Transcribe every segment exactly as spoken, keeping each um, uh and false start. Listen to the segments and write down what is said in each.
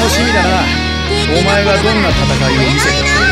楽しみだな。お前がどんな戦いを見せてくれる。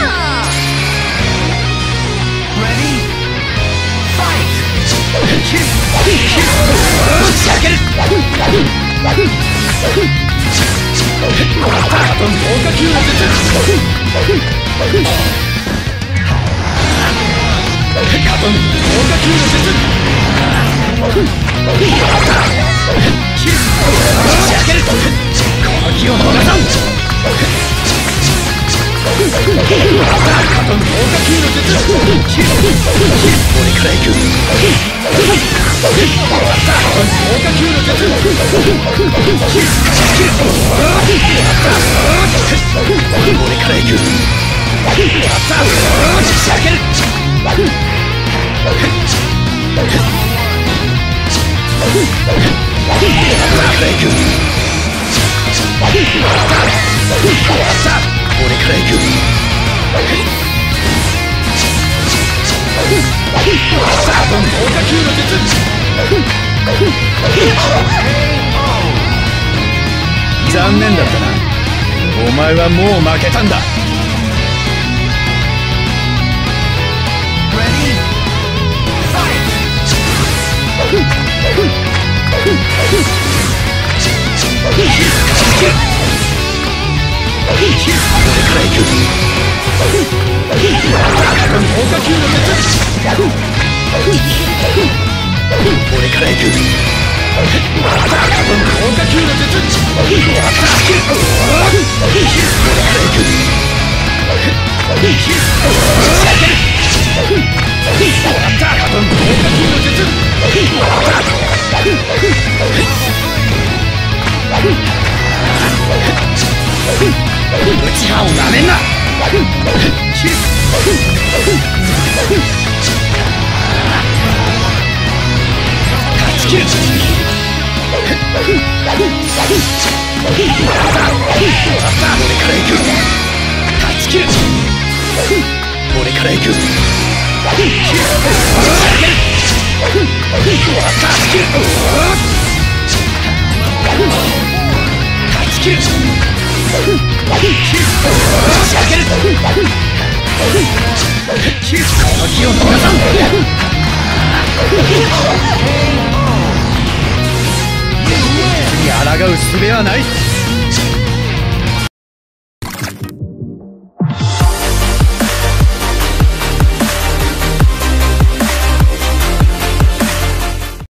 残念だったな。お前はもう負けたんだ。内派をなめんな。勝ち切る。俺から行く。勝ち切る。俺から行く。勝ち切る。勝ち切る。この気を逃さん。に抗う術はない。